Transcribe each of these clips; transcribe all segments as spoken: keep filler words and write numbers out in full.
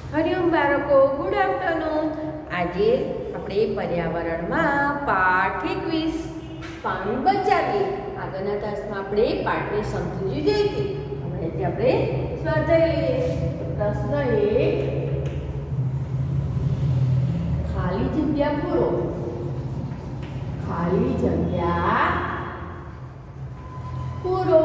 હરિઓમ બાળકો, good afternoon. આજે આપણે પર્યાવરણમાં પાઠ એકવીસ પાણી બચાવીએ આગળના તાસમાં આપણે પાઠની સમજૂતી જોઈ હતી. હમણાંથી આપણે સ્વાધ્યાય લઈએ. પ્રશ્ન એક, ખાલી જગ્યા પૂરો. ખાલી જગ્યા પૂરો.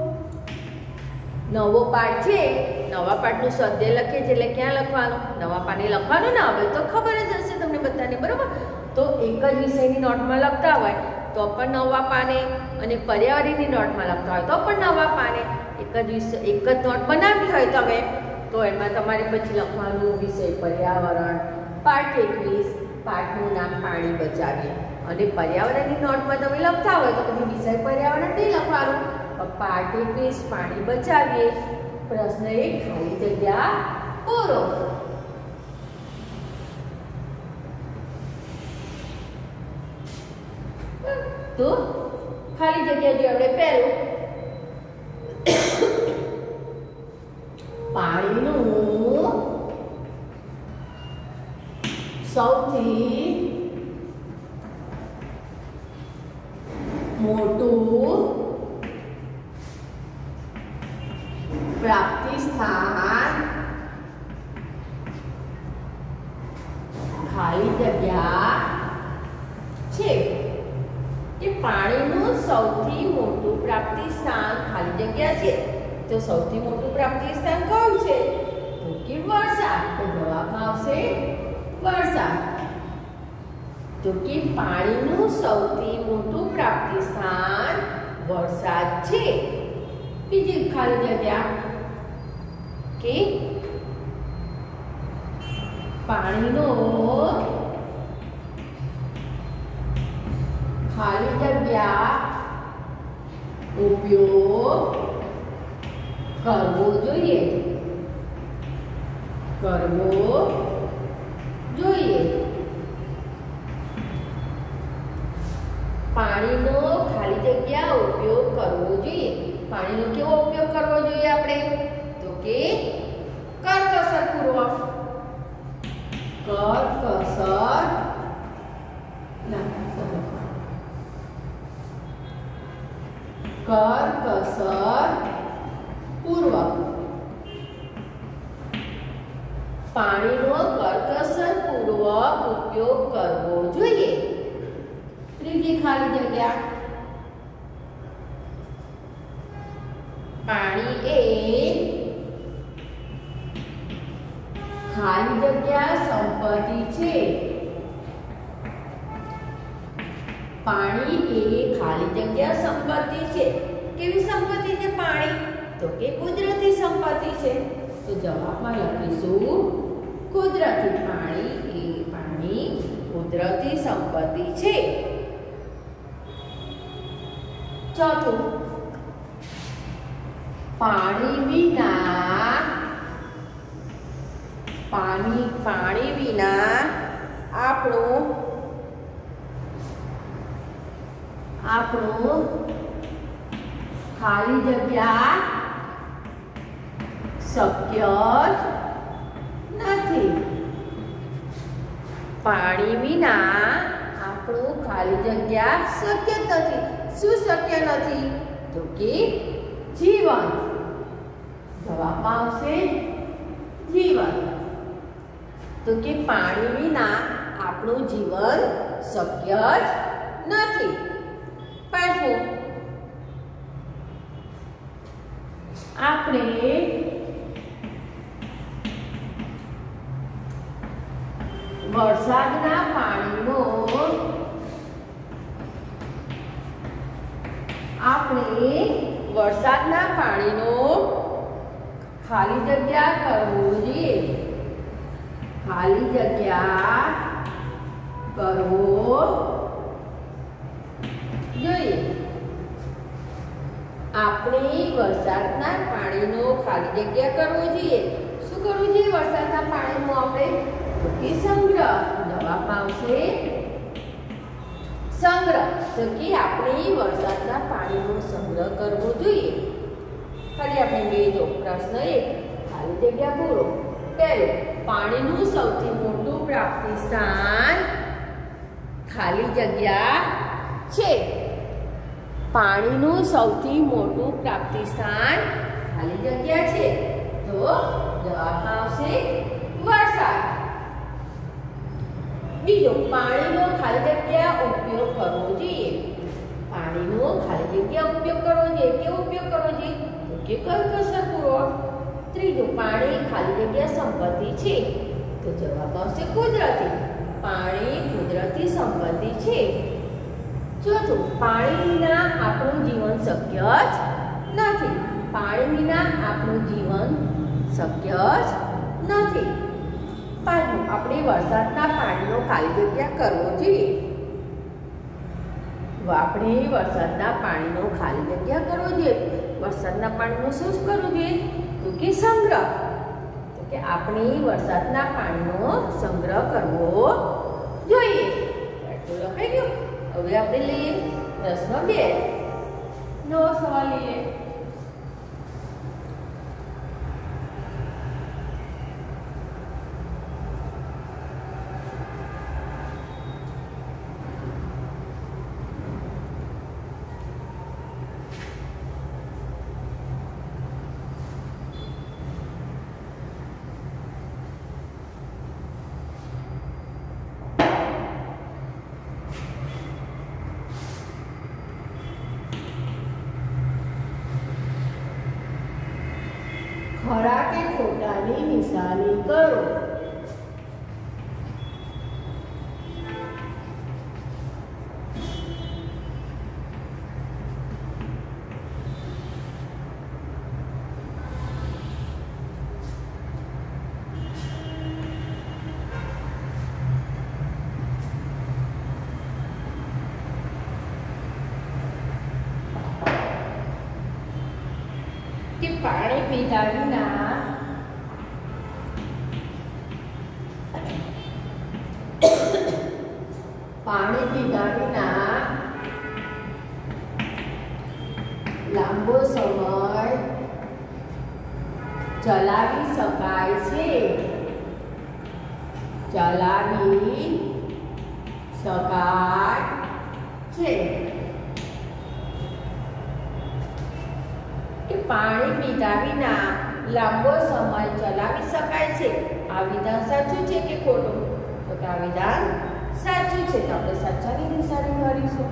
નવો પાઠ છે, નવા પાઠનું સ્વાધ્યાય લખીએ છીએ એટલે ક્યાં લખવાનું? નવા પાને લખવાનું ને. હવે તો ખબર જ હશે તમને બધાને, બરાબર? તો એક જ વિષયની નોટમાં લખતા હોય તો પણ નવા પાને, અને પર્યાવરણની નોટમાં લખતા હોય તો પણ નવા પાને. એક જ વિષય એક જ નોટ બનાવવી હોય તમે તો એમાં તમારે પછી લખવાનું વિષય પર્યાવરણ, પાઠ એકવીસ, પાઠનું નામ પાણી બચાવીએ. અને પર્યાવરણની નોટમાં તમે લખતા હોય તો તમે વિષય પર્યાવરણ નહીં લખવાનું. પાઠ એકવીસ પાણી બચાવીએ. પ્રશ્ન એક, ખાલી જગ્યા પૂરો. તો ખાલી જગ્યા જો આપણે પહેલું પાણીનું સૌથી મોટું પ્રાપ્તિ સ્થાન ખાલી જગ્યા છે. કે પાણીનું સૌથી મોટું પ્રાપ્તિ સ્થાન ખાલી જગ્યા છે. તો સૌથી મોટું પ્રાપ્તિ સ્થાન કયું છે? તો કે વરસાદ. તો જવાબ આવશે વરસાદ. તો કે પાણીનું સૌથી મોટું પ્રાપ્તિ સ્થાન વરસાદ છે. બીજી ખાલી જગ્યા કે પાણીનો ખાલી જગ્યા ઉપયોગ કરવો જોઈએ. કરવો જોઈએ. પાણીનો ખાલી જગ્યા ઉપયોગ કરવો જોઈએ. પાણીનો કેવો ઉપયોગ કરવો જોઈએ આપણે? તો કે કરકસર પૂર્વક. કરકસર ના કરકસર પૂર્વક. પાણીનો કરકસર પૂર્વક ઉપયોગ કરવો જોઈએ. ત્રીજી ખાલી જગ્યા, પાણી એ ખાલી જગ્યા સંપત્તિ છે. પાણી એ ખાલી જગ્યા સંપત્તિ છે. કેવી સંપત્તિ છે પાણી? તો કે કુદરતી સંપત્તિ છે. તો જવાબમાં લખીશું કુદરતી. પાણી એ પાણી કુદરતી સંપત્તિ છે. ચોથું, પાણી વિના પાણી પાણી વિના આપણું આપણું ખાલી જગ્યા શક્ય જ નથી. પાણી વિના આપણું ખાલી જગ્યા શક્ય જ નથી. શું શક્ય નથી? તો કે જીવન. જવાબમાં આવશે જીવન. તો કે પાણી વિના આપણું જીવન શક્ય જ નથી. પાંચમું, આપણે વરસાદના પાણીનો આપણે વરસાદના પાણીનો ખાલી જગ્યા કરવો જોઈએ. ખાલી જગ્યા કરવો જોઈએ. આપણે વરસાદના પાણીનો ખાલી જગ્યા કરવો જોઈએ. શું કરવું જોઈએ વરસાદના પાણીનો આપણે? તો કે સંગ્રહ. જવાબમાં આવશે સંગ્રહ. તો કે આપણે વરસાદના પાણીનો સંગ્રહ કરવો જોઈએ. ફરી આપણે બે જો પ્રશ્ન એક, ખાલી જગ્યા પૂરો. પહેલું, પાણીનું સૌથી મોટું પ્રાપ્તિ સ્થાન ખાલી જગ્યા છે. પાણીનું સૌથી મોટું પ્રાપ્તિ સ્થાન ખાલી જગ્યા છે. તો જવાબ આવશે વરસાદ. બીજો, પાણીનો ખાલી જગ્યા ઉપયોગ કરવો જોઈએ. પાણીનો ખાલી જગ્યા ઉપયોગ કરવો જોઈએ. કેવો ઉપયોગ કરવો જોઈએ? તો કે કરકસરપૂર્વક. ત્રીજો, પાણી ખાલી જગ્યા સંપત્તિ છે. તો જવાબ આવશે કુદરતી. પાણી કુદરતી સંપત્તિ છે. ચોથું, પાણી વિના આપણું જીવન શક્ય જ નથી. પાણી વિના આપણું જીવન શક્ય જ નથી. પાંચમું, આપણે વરસાદના પાણીનો ખાલી જગ્યા કરવો જોઈએ. આપણે વરસાદના પાણીનો ખાલી જગ્યા કરવો જોઈએ. વરસાદના પાણીનો શું કરવું જોઈએ? તો કે સંગ્રહ. તો કે આપણે વરસાદના પાણીનો સંગ્રહ કરવો જોઈએ. તો લખાઈ ગયું. હવે આપણે લઈએ પ્રશ્ન બે. નવો સવાલ લઈએ. ખરા કે ખોટાની નિશાની કરો. કે પાણી પીધા વિના પાણી પીધા વિના લાંબો સમય ચલાવી શકાય છે. ચલાવી શકાય છે. પાણી પીધા વિના લાંબો સમય ચલાવી શકાય છે. આ વિધાન સાચું છે કે ખોટું? તો કે આ વિધાન સાચું છે. તો આપણે સાચાની નિશાની કરીશું.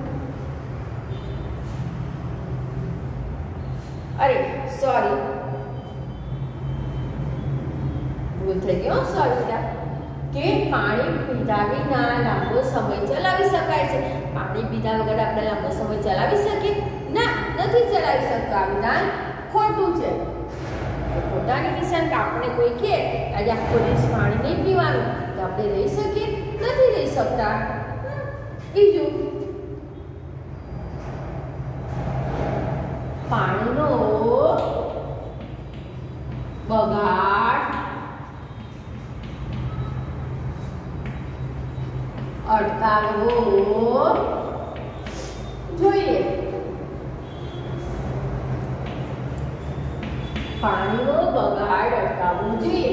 અરે સોરી, ભૂલ થઈ ગયો. સોરી. કે પાણી પીધા વિના લાંબો સમય ચલાવી શકાય છે. પાણી પીધા વગર આપણે લાંબો સમય ચલાવી શકીએ? ના, નથી ચલાવી શકતા. આ વિધાન ખોટું છે. ખોટાની નિશાન કે આપણે કોઈ કહે આજે આખો દિવસ પાણી નહીં પીવાનું, તો આપણે રહી શકીએ? નથી રહી શકતા. બીજું, પાણીનો બગાડ અટકાવવો જોઈએ. પાણીનો બગાડ અટકાવવો જોઈએ.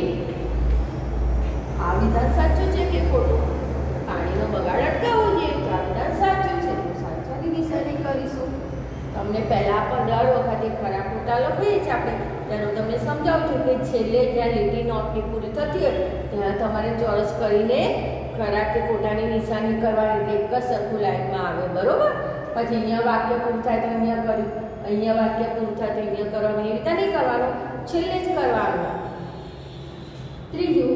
આ વિધાન સાચું છે કે ખોટું? પાણીનો બગાડ અટકાવવો જોઈએ. તો આ વિધાન સાચું છે. તો સાચાની નિશાની કરીશું. તમને પહેલા પણ દર વખતે ખરા ખોટા લખીએ છીએ આપણે, તેનું તમને સમજાવું છું કે છેલ્લે જ્યાં લીટી નોટની પૂરી થતી હોય ત્યાં તમારે ચોરસ કરીને ખરા કે ખોટાની નિશાની કરવાની, એટલે એક જ સરખું લાઈનમાં આવે. બરોબર? પછી અહીંયા વાક્ય પૂરું થાય તો અહીંયા કર્યું, અહીંયા વાક્ય પૂરું થાય તો અહીંયા કરવાનું. એવી રીતે નહીં કરવાનું, છેલ્લે જ કરવાનું. ત્રીજું,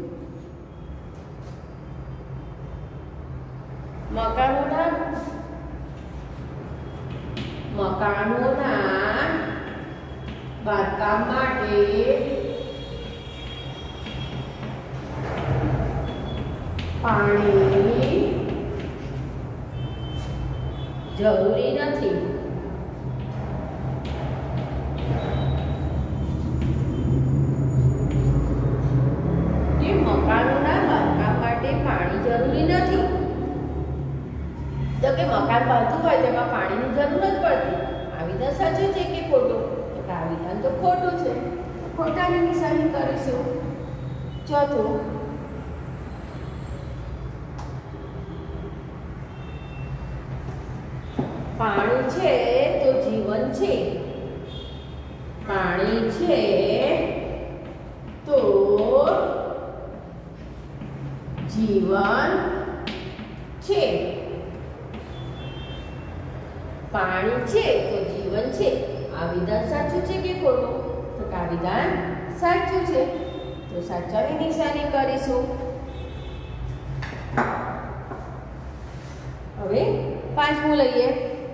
મકાનોના મકાનોના બાંધકામ માટે પાણી જરૂરી નથી. કે મકાનોના બાંધકામ માટે પાણી જરૂરી નથી. તો કે મકાન બાંધવું હોય તેમાં પાણીની જરૂર જ પડતી. આ વિધાન સાચું છે કે ખોટું? તો આ વિધાન તો ખોટું છે. ખોટાની નિશાની કરીશું. ચોથું, પાણી છે તો જીવન છે. પાણી છે તો જીવન છે. પાણી છે તો જીવન છે. આ વિધાન સાચું છે કે ખોટું? તો આ વિધાન સાચું છે. તો સાચાની નિશાની કરીશું. હવે પાંચમું લઈએ.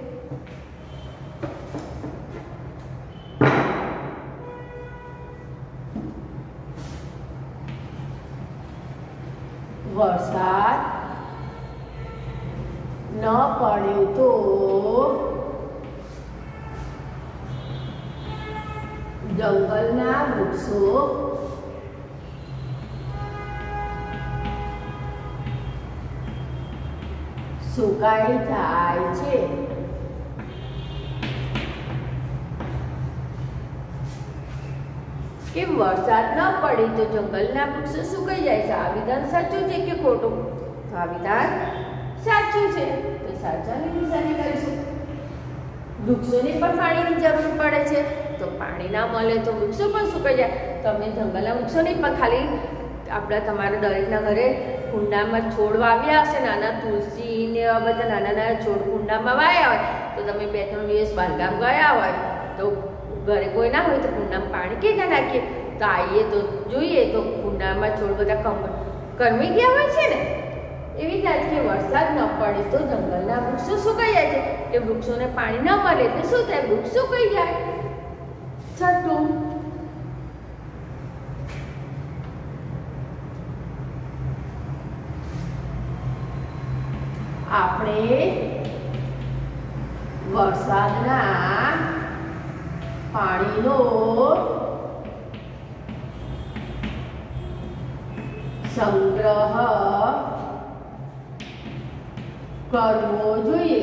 વરસાદ ન પડે તો જંગલના વૃક્ષો સુકાઈ જાય છે. કે વરસાદ ન પડે તો જંગલના વૃક્ષો સુકાઈ જાય છે. આ વિધાન સાચું છે કે ખોટું? તો આ વિધાન સાચું છે. તો સાચાની નિશાની કરીશું. વૃક્ષોને પણ પાણીની જરૂર પડે છે. તો પાણી ના મળે તો વૃક્ષો પણ સુકાઈ જાય. તમે જંગલના વૃક્ષો નહીં પણ ખાલી આપણા તમારા દરેકના ઘરે કુંડામાં છોડ વાવ્યા હશે, નાના તુલસી ને એવા બધા નાના નાના છોડ કુંડામાં વાવ્યા હોય, તો તમે બે ત્રણ દિવસ બહારગામ ગયા હોય તો ઘરે કોઈ ના હોય તો કુંડામાં પાણી કેવી નાખીએ? તો આવીએ તો જોઈએ તો કુંડામાં છોડ બધા કમ કરમી ગયા હોય છે ને. એવી જ કે વરસાદ ન પડે તો જંગલના વૃક્ષો સુકાઈ જાય છે. કે વૃક્ષોને પાણી ન મળે એટલે શું થાય? વૃક્ષ સુકાઈ જાય. છઠ્ઠું, આપણે વરસાદના પાણીનો સંગ્રહ કરવો જોઈએ.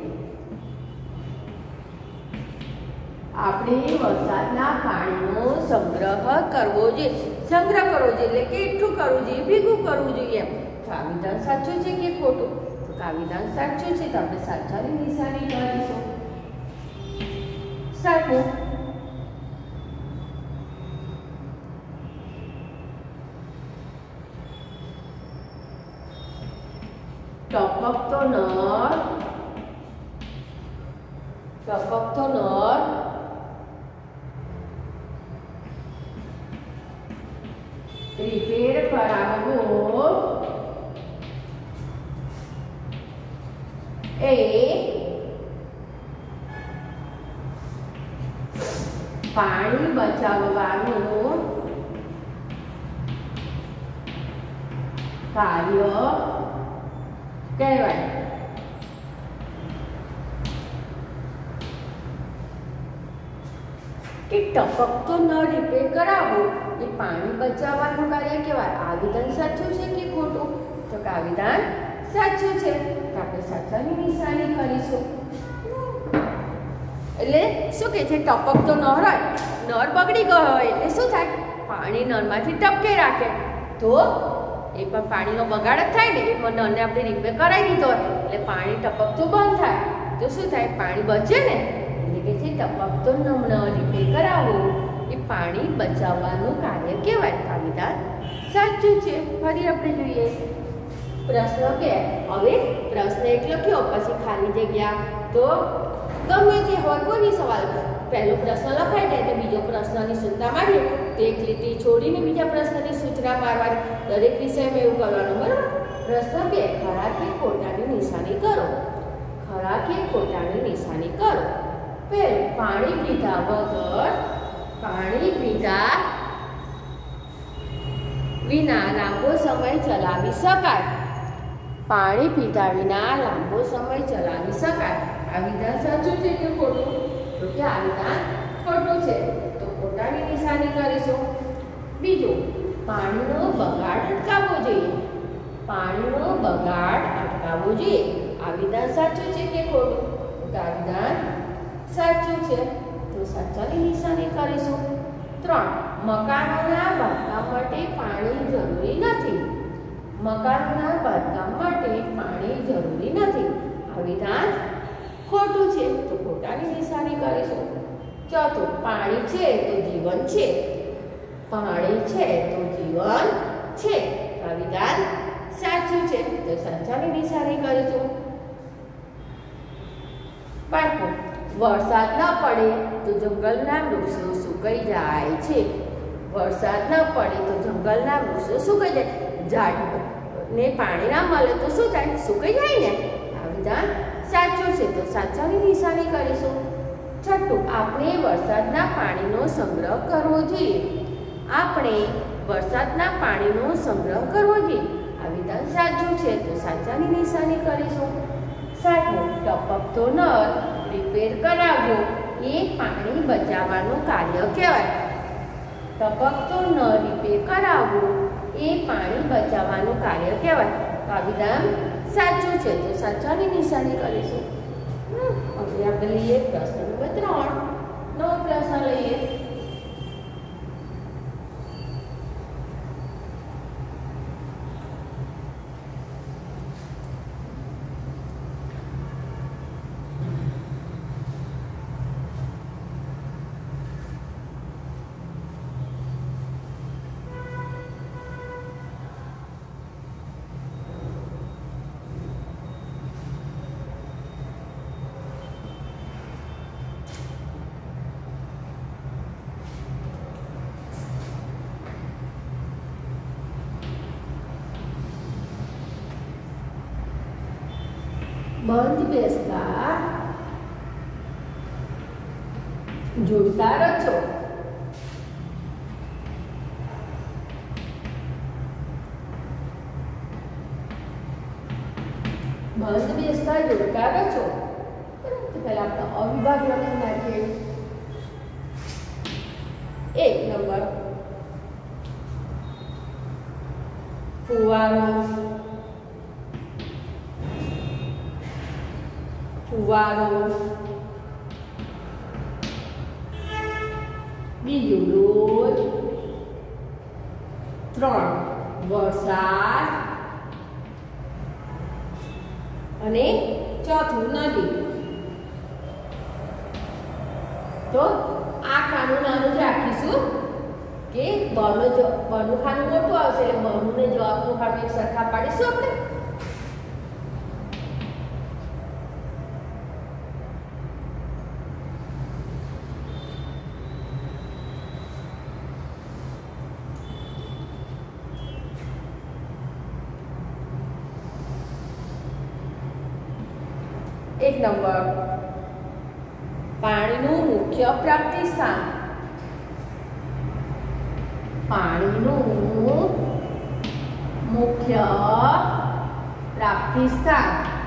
આપણે વરસાદના પાણીનો સંગ્રહ કરવો જોઈએ. સંગ્રહ કરવો જોઈએ એટલે કે એકઠું કરવું જોઈએ, ભેગું કરવું જોઈએ. તો આ વિધાન સાચું છે કે ખોટું? તો આ વિધાન સાચું છે. તો આપણે સાચાની નિશાની કરીશું. સાચું. ટપકતો નળ ટપકતો નળ રિપેર કરાવવો એ પાણી બચાવવાનું કાર્ય કહેવાય. કે ટપકતો નળ રિપેર કરાવો એ પાણી બચાવવાનું કાર્ય કહેવાય. આ વિધાન સાચું છે કે ખોટું? તો આ વિધાન સાચું છે. તો આપણે સાચાની નિશાની કરીશું. એટલે શું કે છે? ટપકતો નળ હોય, નળ બગડી ગયો હોય એટલે શું થાય? પાણી નળમાંથી ટપકે રાખે તો એ પણ પાણીનો બગાડ જ થાય ને. એ નળને આપણે રિપેર કરાવી દીધો હોય એટલે પાણી ટપકતું બંધ થાય તો શું થાય? પાણી બચે ને. એટલે કે છે ટપકતો નળ રિપેર કરાવો એ પાણી બચાવવાનું કાર્ય કહેવાય. આ વિધાન સાચું છે. ફરી આપણે જોઈએ પ્રશ્ન બે. હવે પ્રશ્ન એક લખ્યો પછી ખાલી જગ્યા તો ગમે તે હોય કોઈ બી સવાલ. પહેલો પ્રશ્ન લખાઈ જાય તો બીજો પ્રશ્નની સૂચના મારીએ તો એક લીટી છોડીને બીજા પ્રશ્નની સૂચના મારવાની. દરેક વિષયમાં એવું કરવાનું. બરાબર. પ્રશ્ન બે. ખરા કે ખોટાની નિશાની કરો. ખરા કે ખોટાની નિશાની કરો. પહેલું, પાણી પીધા વગર પાણી પીધા વિના લાંબો સમય ચલાવી શકાય. પાણી પીધા વિના લાંબો સમય ચલાવી શકાય. આ વિધાન સાચું છે કે ખોટું? તો કે આ વિધાન ખોટું છે. તો ખોટાની નિશાની કરીશું. બીજું, પાણીનો બગાડ અટકાવવો જોઈએ. પાણીનો બગાડ અટકાવવો જોઈએ. આ વિધાન સાચું છે કે ખોટું? તો આ વિધાન સાચું છે. તો સાચાની નિશાની કરીશું. ત્રણ, મકાનોના બાંધકામ માટે પાણી જરૂરી નથી. મકાનોના બાંધકામ માટે પાણી જરૂરી નથી. આ વિધાન ખોટું છે, તો ખોટાની નિશાની કરીશું. ચોથું, પાણી છે તો જીવન છે. પાણી છે તો જીવન છે. આ વિધાન સાચું છે, તો સાચાની નિશાની કરીશું. બાળકો, વરસાદ ન પડે તો જંગલના વૃક્ષો સુકાઈ જાય છે. વરસાદ ન પડે તો જંગલના વૃક્ષો સુકાઈ જાય. ઝાડને પાણી ના મળે તો શું થાય? સુકાઈ જાય ને. આ વિધાન સાચું છે, તો સાચાની નિશાની કરીશું. છઠ્ઠું, આપણે વરસાદના પાણીનો સંગ્રહ કરવો જોઈએ. આપણે વરસાદના પાણીનો સંગ્રહ કરવો જોઈએ. આ વિધાન સાચું છે, તો સાચાની નિશાની કરીશું. સાતમું, ટપકતો નળ રિપેર કરાવવો એ પાણી બચાવવાનું કાર્ય કહેવાય. ટપકતો નળ રિપેર કરાવવું એ પાણી બચાવવાનું કાર્ય કહેવાય. આ વિધાન સાચું છે, તો સાચાની નિશાની કરીશું. હવે આપણે લઈએ પ્રશ્ન નંબર ત્રણ. નવો પ્રશ્ન લઈએ. બંધ બેસતા જોડતા રચો. બંધ બેસતા જોડતા રચો. પહેલા આપણે અવિભાગ લખી નાખીએ. એક નંબર, ફુવારો. ફુવારો. બીજું, ડોલ. ત્રણ, વરસાદ. અને ચોથું, નદી. તો આ ખાનું નાનું જ રાખીશું કે બનું બનું ખાનું મોટું આવશે એટલે બનું ને જવાબનું ખાનું એક સરખા પાડીશું આપણે. એક નંબર, પાણીનું મુખ્ય પ્રાપ્તિ સ્થાન. પાણીનું મુખ્ય પ્રાપ્તિ સ્થાન.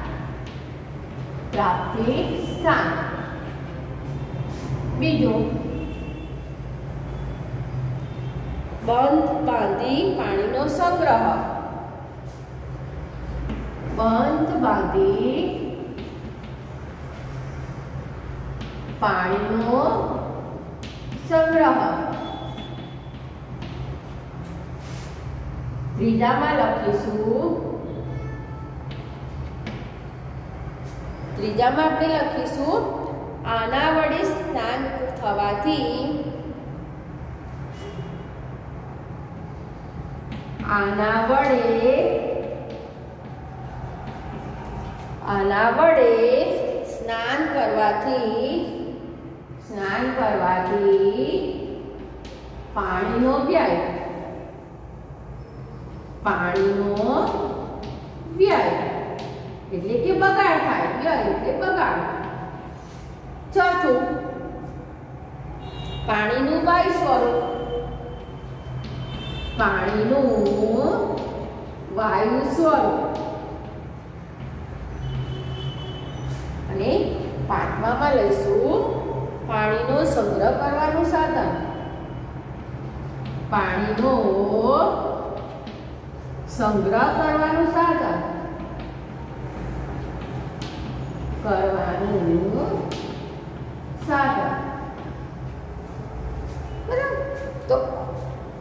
પ્રાપ્તિ સ્થાન. બીજું, બંધ બાંધી પાણીનો સંગ્રહ. બંધ બાંધી પાણીનો સંગ્રહ. ત્રીજામાં લખીશું ત્રીજામાં આપણે લખીશું આના વડે સ્નાન થવાથી આના વડે આના વડે સ્નાન કરવાથી સ્નાન કરવાથી પાણીનો વ્યય પાણીનો વ્યય એટલે કે બગાડ થાય. વ્યય એટલે બગાડ. ચોથું, પાણીનું વાયુ સ્વરૂપ. પાણીનું વાયુ સ્વરૂપ. અને પાંચમામાં લઈશું પાણીનો સંગ્રહ કરવાનું સાધન. પાણીનો સંગ્રહ કરવાનું સાધન કરવાનું સાધન. બરાબર.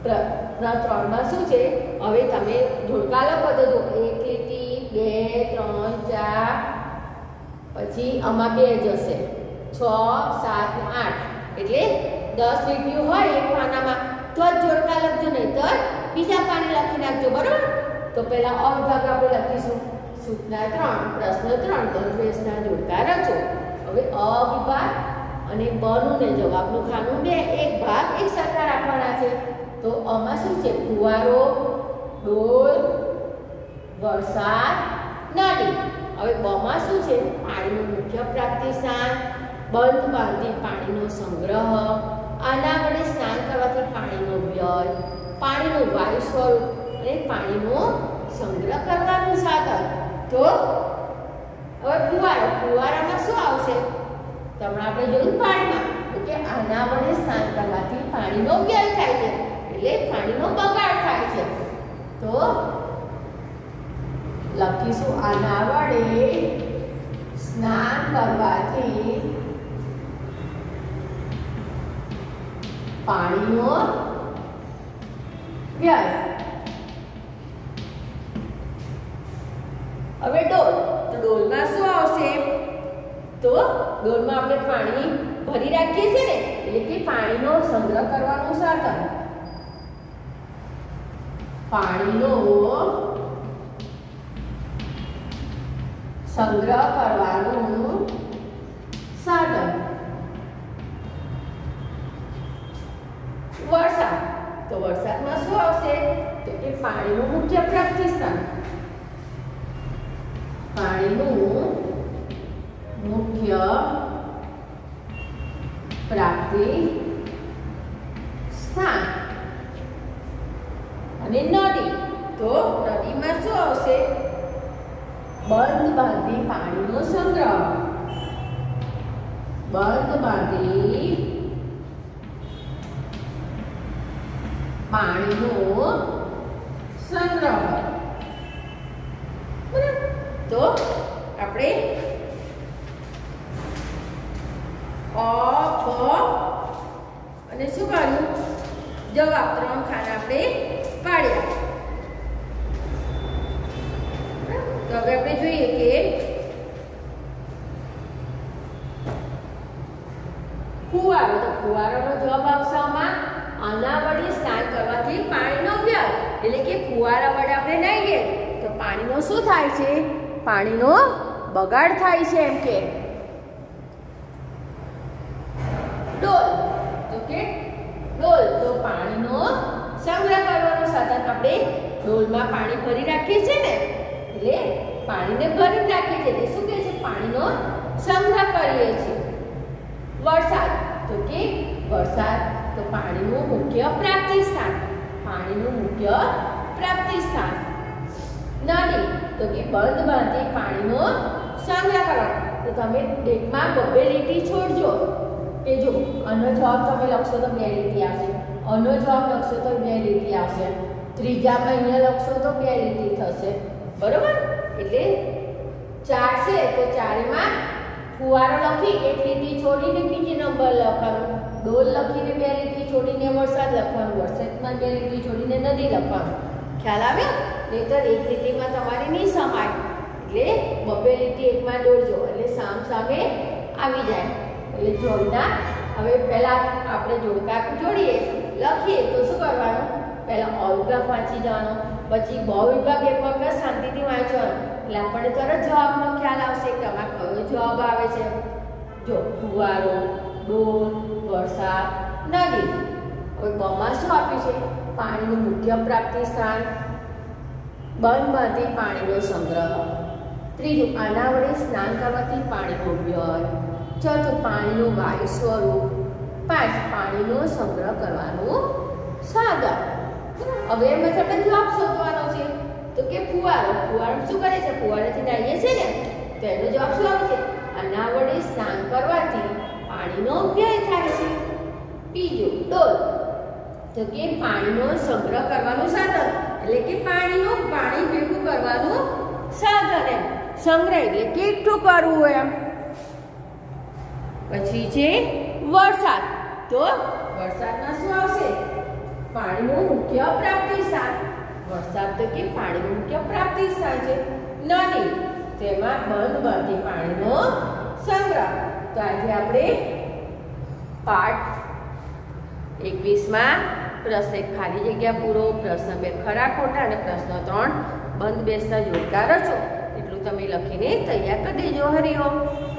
ત્રણમાં શું છે? હવે તમે જોડકા લખો તો જો એક લીટી, બે, ત્રણ, ચાર, પછી આમાં બે જશે, છ, સાત ને આઠ, એટલે દસ લીટીઓ હોય એક પાનામાં તો જ જોડકા લખજો, નહીં તો બીજા પાને લખી નાખજો, બરોબર? તો પહેલા અ વિભાગ આપણે લખીશું, સૂચના ત્રણ, પ્રશ્ન ત્રણ, બંધબેસના જોડકા રચો. હવે અ વિભાગ અને બ નું ને જવાબનું ખાનું બે, એક ભાગ એક સરખા રાખવાના છે. તો આમાં શું છે? ફુવારો, ડોલ, વરસાદ, નદી. હવે બમાં શું છે? પાણીનું મુખ્ય પ્રાપ્તિ સ્થાન, બંધ બાંધી પાણીનો સંગ્રહ, આના વડે સ્નાન કરવાથી પાણીનો વ્યય, પાણીનું વાયુ સ્વરૂપ અને પાણીનો સંગ્રહ કરવાનું સાધન. તો હવે ફુવારો, ફુવારામાં શું આવશે? તમને આપણે જોયું પાણીમાં, તો કે આના વડે સ્નાન કરવાથી પાણીનો વ્યય થાય છે, એટલે પાણીનો બગાડ થાય છે. તો લખીશું આના વડે સ્નાન કરવાથી પાણીનો વ્યય. હવે ડોલ, તો ડોલમાં શું આવશે? તો ડોલમાં આપણે પાણી ભરી રાખીએ છીએ ને, એટલે કે પાણીનો સંગ્રહ કરવાનું સાધન, પાણીનો સંગ્રહ કરવાનું સાધન. વરસાદ, તો વરસાદમાં શું આવશે? તો કે પાણીનું મુખ્ય પ્રાપ્તિ સ્થાન, પાણીનું મુખ્ય પ્રાપ્તિ સ્થાન. અને નદી, તો નદીમાં શું આવશે? બંધ બાંધી પાણીનો સંગ્રહ, બંધ બાંધી પાણીનો સંગ્રહ. તો આપણે અ, બ અને શું કર્યું? જવાબ ત્રણ ખાના આપણે પાડ્યા. તો હવે આપણે જોઈએ કે ફુવારો, તો ફુવારોનો જવાબ આવશે આમાં આના વડે સ્નાન કરવાથી પાણીનો વ્યય, એટલે કે ફુવારા વડે આપણે નાહીએ તો પાણીનો શું થાય છે? પાણીનો બગાડ થાય છે. એમ કે ડોલ, તો કે ડોલ, તો પાણીનો સંગ્રહ કરવાનું સાધન. આપણે ડોલમાં પાણી ભરી રાખીએ છીએ ને, એટલે પાણીને ભરી રાખીએ છીએ, એટલે શું કહે છે? પાણીનો સંગ્રહ કરીએ છીએ. વરસાદ, તો કે વરસાદ, તો પાણીનું મુખ્ય પ્રાપ્તિ સ્થાન, પાણીનું મુખ્ય પ્રાપ્તિ સ્થાન. નદી, તો કે બંધ બાંધી પાણીનો સંગ્રહ કરવાનો. તો તમે ડેકમાં બબ્બે લીટી છોડજો, કે જો આનો જવાબ તમે લખશો તો બે લીટી આવશે, આનો જવાબ લખશો તો બે લીટી આવશે, ત્રીજામાં અહીંયા લખશો તો બે લીટી થશે, બરોબર? એટલે ચાર છે તો ચારેમાં ફુવારો લખી એક લીટી છોડીને બીજી નંબર લખવાનું, ડોલ લખીને બે લીટી છોડીને વરસાદ લખવાનું, વરસાદમાં બે લીટી છોડીને નદી લખવાનું. ખ્યાલ આવ્યો? નહીંતર એક લીટીમાં તમારે નહીં સમાય, એટલે બબ્બે લીટી એકમાં દોરજો, એટલે સામ સામે આવી જાય. એટલે જોડના હવે પહેલા આપણે જોડકા જોડીએ, લખીએ તો શું કરવાનું? પહેલા અ વિભાગ વાંચી જવાનો, પછી બ વિભાગ એક વખત શાંતિથી વાંચવાનો, એટલે આપણને તરત જવાબનો ખ્યાલ આવશે કે આમાં કયો જવાબ આવે છે. જો ફુવારો, ડોલ, વરસાદ, નદી. હવે બમાં શું આપ્યું છે? પાણીનું મુખ્ય પ્રાપ્તિ સ્થાન, બંધ બાંધી પાણીનો સંગ્રહ. ત્રીજું, આના વડે સ્નાન કરવાથી પાણીનો વ્યય. ચોથું, પાણીનું વાયુ સ્વરૂપ. પાંચ, પાણીનો સંગ્રહ કરવાનું સાધન. હવે એમાં આપણે જવાબ શોધવાનો છે, તો કે ફુવારો. ફુવારો શું કરે છે? ફુવારાથી નાહીએ છે ને, તો એનો જવાબ શું આવે છે? આના વડે સ્નાન કરવાથી પાણીનો વ્યય થાય છે. બીજું, ડોલ, તો કે પાણીનો સંગ્રહ કરવાનું સાધન, એટલે કે પાણીનું પાણી ભેગું કરવાનું સાધન. એમ સંગ્રહ એટલે કે એકઠું કરવું એમ. પછી છે વરસાદ, તો વરસાદમાં શું આવશે? પાણીનું મુખ્ય પ્રાપ્તિ સ્થાન. વરસાદ તો કે પાણીનું મુખ્ય પ્રાપ્તિ સ્થાન છે. નદી તેમાં બંધ બાંધી પાણીનો સંગ્રહ. તો આજે આપણે પાઠ એકવીસ માં પ્રશ્ન એક ખાલી જગ્યા પૂરો, પ્રશ્ન બે ખરા ખોટા અને પ્રશ્ન ત્રણ બંધ બેસતા જોડકા રચો. એટલું તમે લખીને તૈયાર કરી દેજો. હરિઓમ.